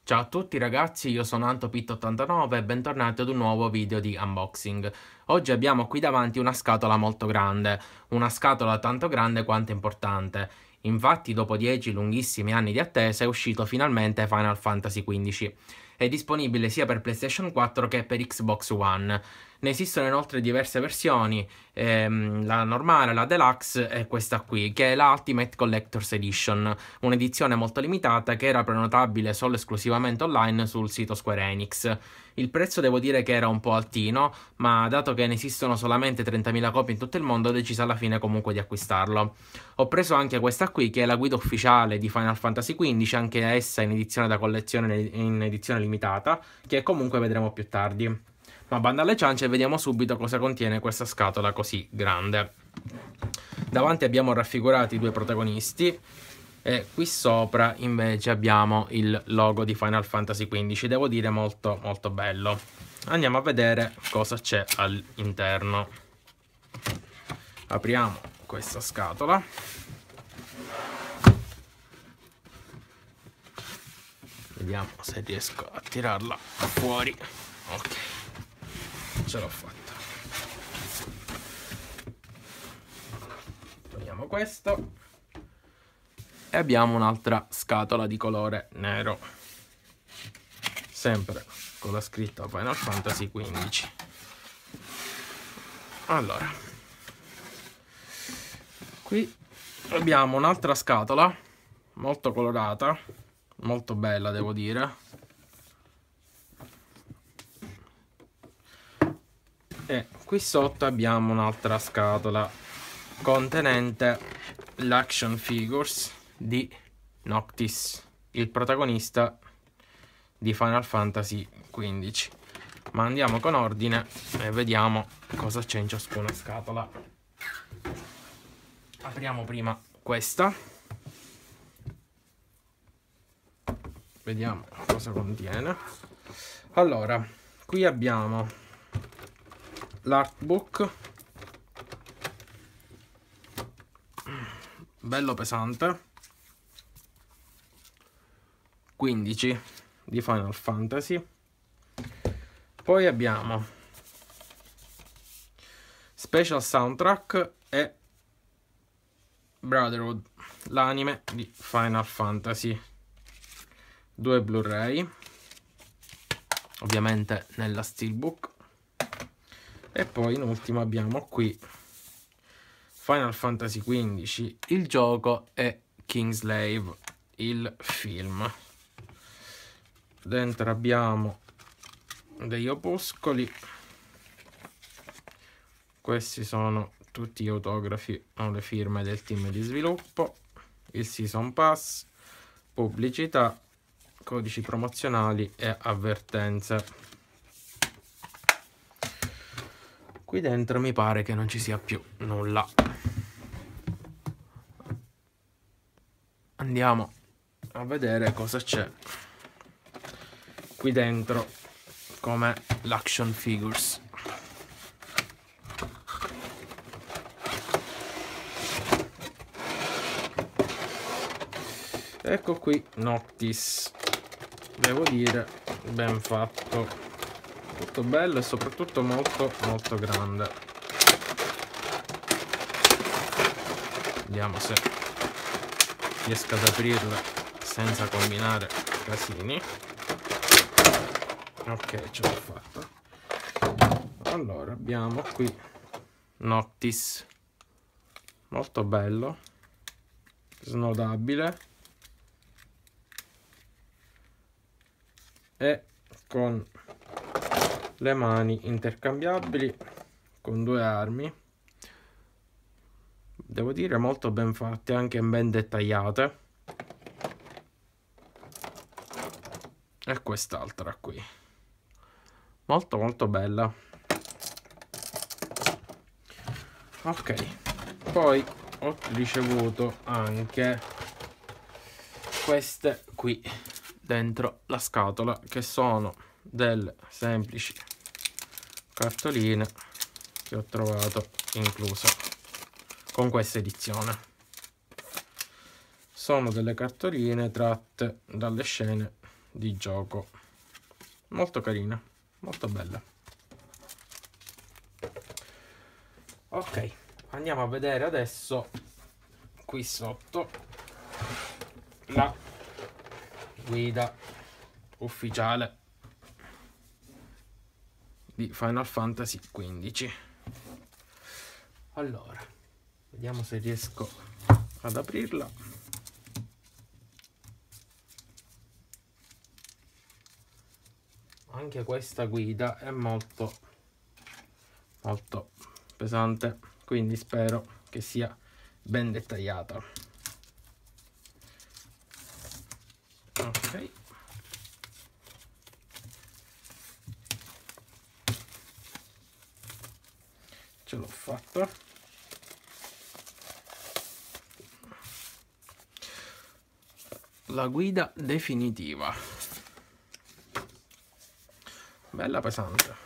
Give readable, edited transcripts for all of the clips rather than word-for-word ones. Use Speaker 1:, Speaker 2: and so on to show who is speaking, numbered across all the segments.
Speaker 1: Ciao a tutti ragazzi, io sono AntoPit89 e bentornati ad un nuovo video di unboxing. Oggi abbiamo qui davanti una scatola molto grande, una scatola tanto grande quanto importante. Infatti dopo 10 lunghissimi anni di attesa è uscito finalmente Final Fantasy XV. È disponibile sia per PlayStation 4 che per Xbox One. Ne esistono inoltre diverse versioni, la normale, la deluxe e questa qui, che è la Ultimate Collector's Edition, un'edizione molto limitata che era prenotabile solo esclusivamente online sul sito Square Enix. Il prezzo devo dire che era un po' altino, ma dato che ne esistono solamente 30.000 copie in tutto il mondo ho deciso alla fine comunque di acquistarlo. Ho preso anche questa qui che è la guida ufficiale di Final Fantasy XV, anche essa in edizione da collezione, in edizione limitata, che comunque vedremo più tardi. Ma banda alle ciance, vediamo subito cosa contiene questa scatola così grande. Davanti abbiamo raffigurati i due protagonisti e qui sopra invece abbiamo il logo di Final Fantasy XV, devo dire molto molto bello. Andiamo a vedere cosa c'è all'interno. Apriamo questa scatola. Vediamo se riesco a tirarla fuori. Ok, ce l'ho fatta. Togliamo questo e abbiamo un'altra scatola di colore nero, sempre con la scritta Final Fantasy XV. Allora, qui abbiamo un'altra scatola molto colorata, molto bella devo dire, e qui sotto abbiamo un'altra scatola contenente l'action figures di Noctis, il protagonista di Final Fantasy XV. Ma andiamo con ordine e vediamo cosa c'è in ciascuna scatola. Apriamo prima questa, vediamo cosa contiene. Allora, qui abbiamo l'artbook, bello pesante, 15 di Final Fantasy. Poi abbiamo Special Soundtrack e Brotherhood, l'anime di Final Fantasy. 2 Blu-ray, ovviamente nella Steelbook. E poi in ultimo abbiamo qui Final Fantasy XV, il gioco, e Kingslave, il film. Dentro abbiamo degli opuscoli. Questi sono tutti gli autografi o le firme del team di sviluppo, il Season Pass, pubblicità, codici promozionali e avvertenze. Qui dentro mi pare che non ci sia più nulla. Andiamo a vedere cosa c'è qui dentro come l'action figures. Ecco qui Noctis, devo dire ben fatto, tutto bello e soprattutto molto molto grande. Vediamo se riesco ad aprirla senza combinare casini. Ok, ce l'ho fatta. Allora abbiamo qui Noctis, molto bello, snodabile e con le mani intercambiabili con due armi, devo dire molto ben fatte, anche ben dettagliate. E quest'altra qui, molto molto bella. Ok, poi ho ricevuto anche queste qui dentro la scatola, che sono delle semplici cartoline che ho trovato incluse con questa edizione. Sono delle cartoline tratte dalle scene di gioco, molto carina, molto bella. Ok, andiamo a vedere adesso qui sotto la guida ufficiale di Final Fantasy XV. Allora, vediamo se riesco ad aprirla. Anche questa guida è molto pesante, quindi spero che sia ben dettagliata. Ok, ce l'ho fatta. La guida definitiva, bella pesante.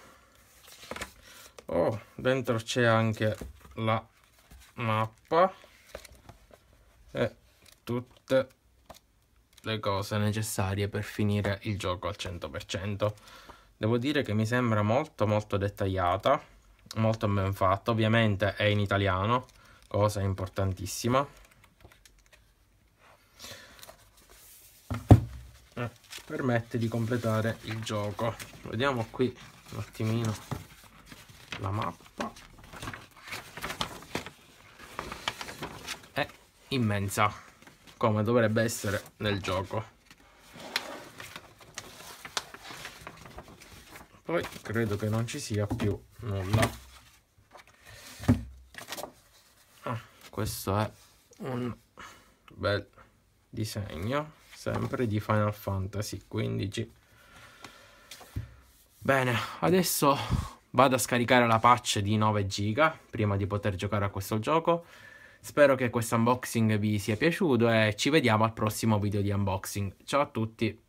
Speaker 1: Oh, dentro c'è anche la mappa e tutte le cose necessarie per finire il gioco al 100%. Devo dire che mi sembra molto dettagliata, molto ben fatta. Ovviamente è in italiano, cosa importantissima. Permette di completare il gioco. Vediamo qui un attimino la mappa. È immensa, come dovrebbe essere nel gioco. Poi credo che non ci sia più nulla. Questo è un bel disegno, sempre di Final Fantasy XV. Bene, adesso vado a scaricare la patch di 9 GB prima di poter giocare a questo gioco. Spero che questo unboxing vi sia piaciuto e ci vediamo al prossimo video di unboxing. Ciao a tutti!